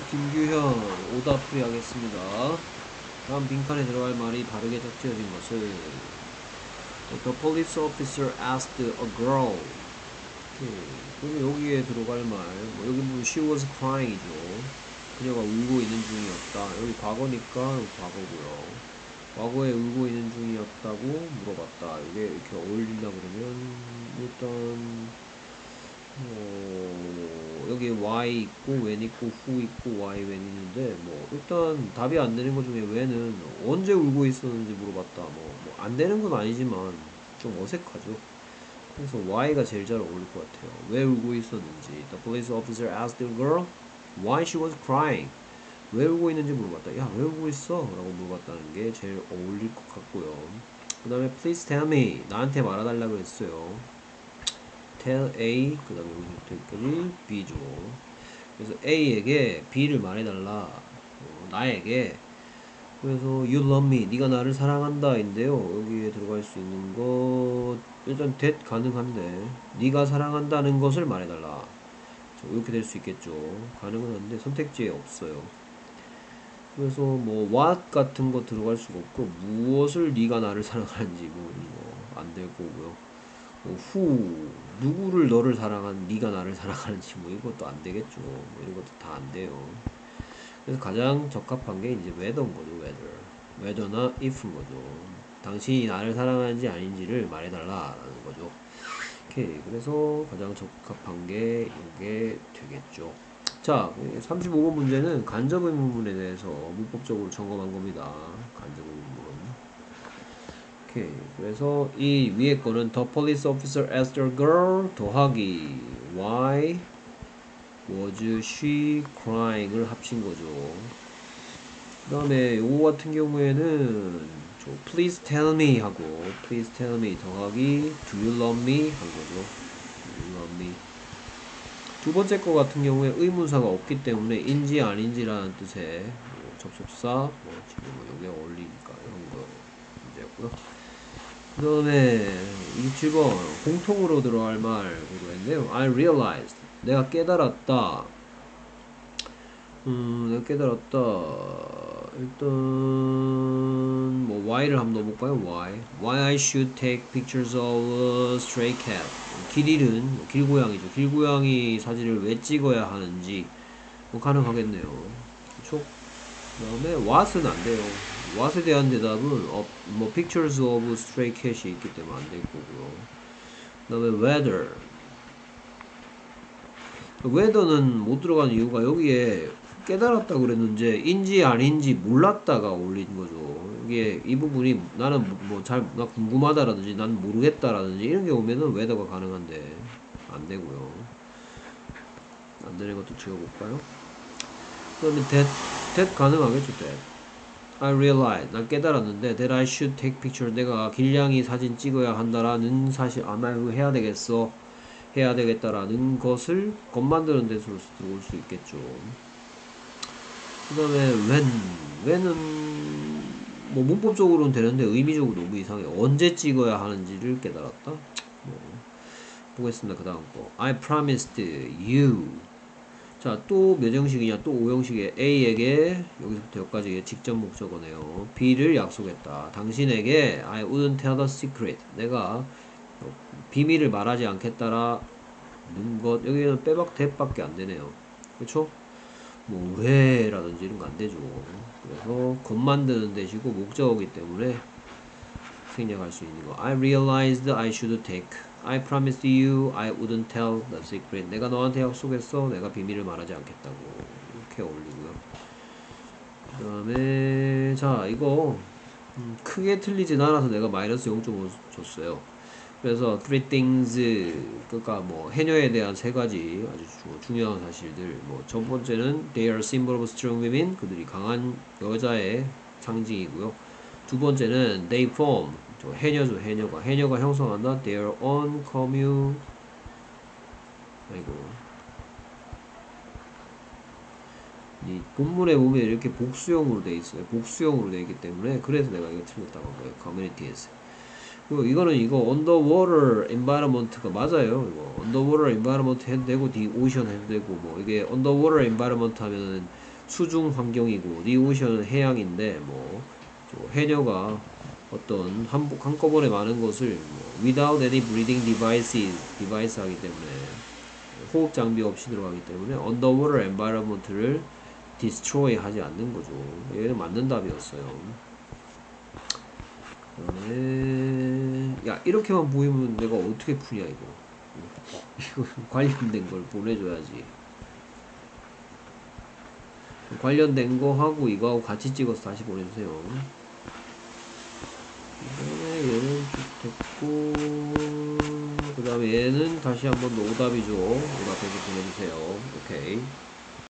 김규현 오답풀이 하겠습니다. 다음 빈칸에 들어갈 말이 바르게 적재어진 것을 The police officer asked a girl. 그러면 여기에 들어갈 말, 여기 보면 she was crying이죠. 그녀가 울고 있는 중이었다. 여기 과거니까 여기 과거고요. 과거에 울고 있는 중이었다고 물어봤다. 이게 이렇게 어울린다 그러면 일단 여기 why 있고 when 있고 who 있고 why when 있는데 일단 답이 안 되는 것 중에 when은 언제 울고 있었는지 물어봤다. 안 되는 건 아니지만 좀 어색하죠. 그래서 why가 제일 잘 어울릴 것 같아요. 왜 울고 있었는지. The police officer asked the girl why she was crying. 왜 울고 있는지 물어봤다. 야, 왜 울고 있어? 라고 물어봤다는 게 제일 어울릴 것 같고요. 그 다음에 please tell me. 나한테 말해달라고 했어요. tell A, 그 다음에 여기서부터 여기까지 B죠. 그래서 A에게 B를 말해달라. 나에게. 그래서 you love me, 네가 나를 사랑한다 인데요. 여기에 들어갈 수 있는 것 일단 that 가능한데 네가 사랑한다는 것을 말해달라. 이렇게 될 수 있겠죠. 가능은 한데 선택지에 없어요. 그래서 what 같은 거 들어갈 수가 없고 무엇을 네가 나를 사랑하는지 안 될 거고요. who 누구를 너를 네가 나를 사랑하는지 이것도 안 되겠죠. 이런 것도 다 안 돼요. 그래서 가장 적합한 게 이제 whether인 거죠. whether나 if인 거죠. 당신이 나를 사랑하는지 아닌지를 말해달라라는 거죠. 오케이. 그래서 가장 적합한 게 이게 되겠죠. 자, 35번 문제는 간접 의문문에 대해서 문법적으로 점검한 겁니다. 간접 의문문. 오케이. 그래서 이 위에 거는 The police officer asked the girl 더하기 Why was she crying을 합친 거죠. 그 다음에 요거 같은 경우에는 Please tell me 하고 Please tell me 더하기 Do you love me 한 거죠. Do you love me. 두 번째 거 같은 경우에 의문사가 없기 때문에 인지 아닌지라는 뜻의 접속사 지금 여기에 어울리니까 이런 거 문제였고요. 그 다음에 27번 공통으로 들어갈 말로 했는데요. I realized 내가 깨달았다. 내가 깨달았다. 일단 why를 한번 넣어볼까요? Why I should take pictures of a stray cat. 길 잃은 길고양이죠. 길고양이 사진을 왜 찍어야 하는지 가능하겠네요. 그쵸? 그 다음에 what은 안 돼요. what에 대한 대답은 pictures of stray cat이 있기 때문에 안 될 거고요. 그 다음에 whether는 못 들어가는 이유가 여기에 깨달았다고 그랬는지 인지 아닌지 몰랐다가 올린 거죠. 이게 이 부분이 나는 나 궁금하다라든지 난 모르겠다라든지 이런 게 오면은 whether가 가능한데 안 되고요. 안 되는 것도 지워볼까요? 그 다음에 that 가능하겠죠. that I realized 난 깨달았는데 that I should take picture 내가 길냥이 사진 찍어야 한다라는 사실 아마 이거 해야 되겠어 해야 되겠다라는 것을 것 만드는 데서 들어올 수 있겠죠. 그 다음에 when은 문법적으로는 되는데 의미적으로 너무 이상해. 언제 찍어야 하는지를 깨달았다. 보겠습니다. 그 다음 거 I promised you. 자, 또 몇 형식이냐? 또 5형식에 A에게 여기서부터 여기까지 직접 목적어네요. B를 약속했다. 당신에게 I wouldn't tell the secret. 내가 비밀을 말하지 않겠다라는 것. 여기는 빼박 대밖에 안 되네요. 그렇죠? 왜라든지 이런 거 안 되죠. 그래서 것 만드는 대시고 목적어이기 때문에 생략할 수 있는 거. I realized I should take. I promised you I wouldn't tell the secret. 내가 너한테 약속했어. 내가 비밀을 말하지 않겠다고. 이렇게 어울리고요. 그 다음에 자 이거 크게 틀리진 않아서 내가 마이너스 0.5 줬어요. 그래서 three things 그러니까 해녀에 대한 세 가지 아주 중요한 사실들. 첫 번째는 they are symbol of strong women. 그들이 강한 여자의 상징이고요. 두 번째는 they form 해녀죠. 해녀가 형성한다. their own commune. 아이고 이 본문에 보면 이렇게 복수형으로 돼 있어요. 복수형으로 돼 있기 때문에 그래서 내가 이거 틀렸다고 한 거예요. communities. 그리고 이거는 underwater environment가 맞아요. 이거 underwater environment 해도 되고 the ocean 해도 되고 이게 underwater environment 하면은 수중 환경이고 the ocean은 해양인데 뭐 해녀가 어떤 한꺼번에 많은 것을 뭐 without any breathing device 하기 때문에 호흡 장비 없이 들어가기 때문에 underwater environment를 destroy 하지 않는 거죠. 얘는 맞는 답이었어요. 그다음에 야 이렇게만 보이면 내가 어떻게 푸냐 이거. 이거 관련된 걸 보내줘야지. 관련된 거 하고 이거하고 같이 찍어서 다시 보내주세요. 얘는 쭉 됐고 그 다음에 얘는 다시 한번 더 오답이죠. 오답해서 보내주세요. 오케이.